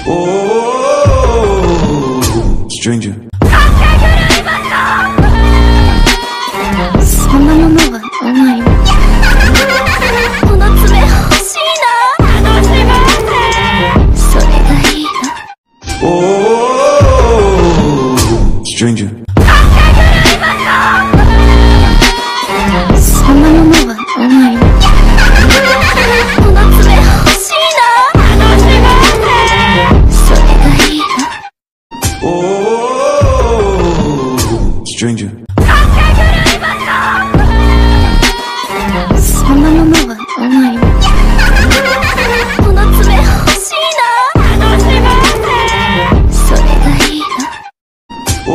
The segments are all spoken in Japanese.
Oh, stranger. そんなものがないの。この爪欲しいな。それがいいな。 Oh, stranger. そんなものがないの。この爪欲しいな。それがいいな。 Oh, stranger. そんなものがないの。この爪欲しいな。それがいいな。 Oh,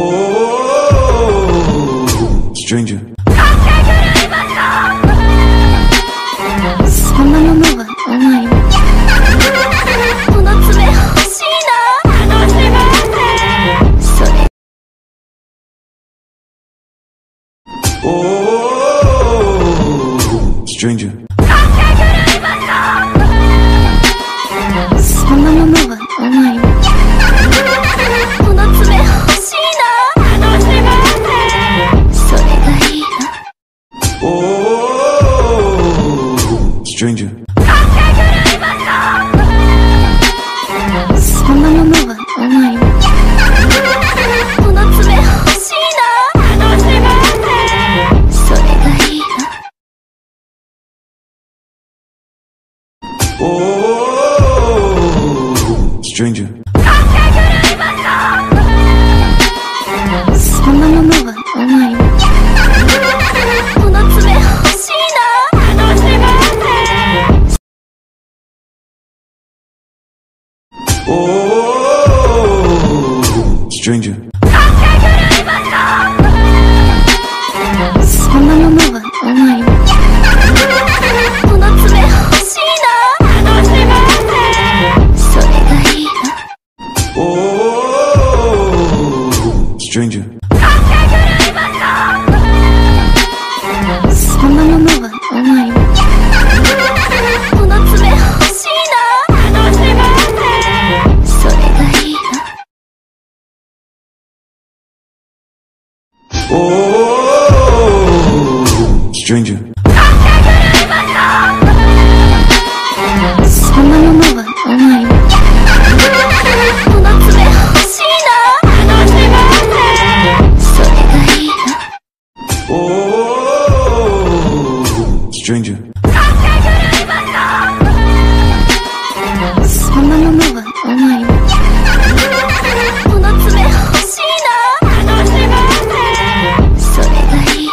stranger. そんなものがないの。この爪欲しいな。それ。 Oh, stranger. そんなものがないの。この爪欲しいな。それがいいな。 Oh, stranger. そんなものがないの。この爪欲しいな。それがいいな。 Oh, stranger. そんなものがないの。この爪欲しいな。 Oh, stranger. そんなものがないの。この爪欲しいな。それがいいな。 Oh, stranger. そんなものがないの。この爪欲しいな。それがいいな。 Oh, stranger. そんなものがないの。この爪欲しいな。それがいいな。 Oh, stranger. そんなものがないの。この爪欲しいな。それがいいな。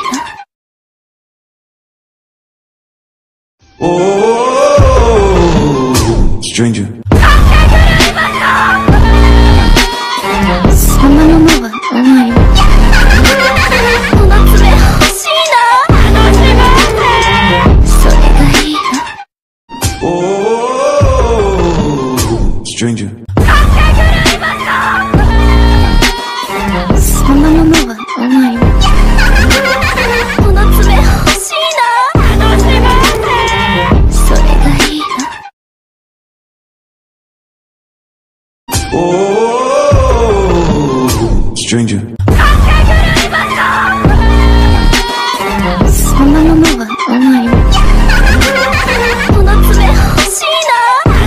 Oh, stranger. そんなものがないの。この爪欲しいな。それがいいな。 Oh, stranger. そんなものがないの。この爪欲しいな。それがいいな。 Oh, stranger. そんなものがないの。この爪欲しいな。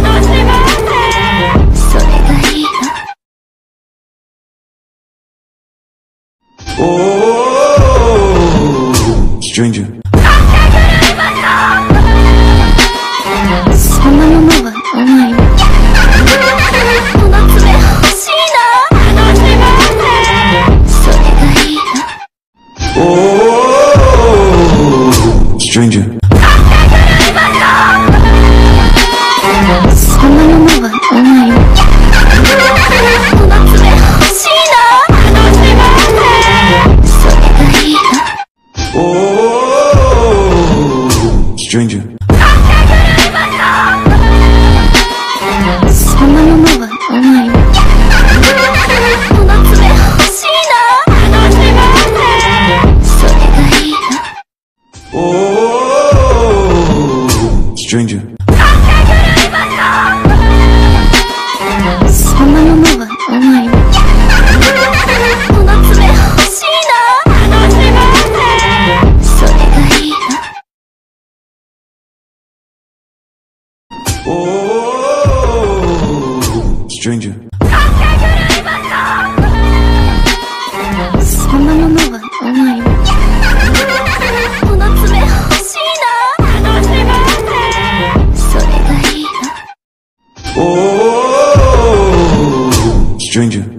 それがいいな。 Oh, stranger. そんなものがないの。この爪欲しいな。それがいいな。 Oh, stranger. そんなものがないの。この爪欲しいな。それがいいな。 Oh, stranger. そんなものがないの。この爪欲しいな。それがいいな。 Oh, stranger. そん Oh, stranger. そんなものがないよ。この爪欲しいな。楽しませ。それがいいな。 Oh, stranger.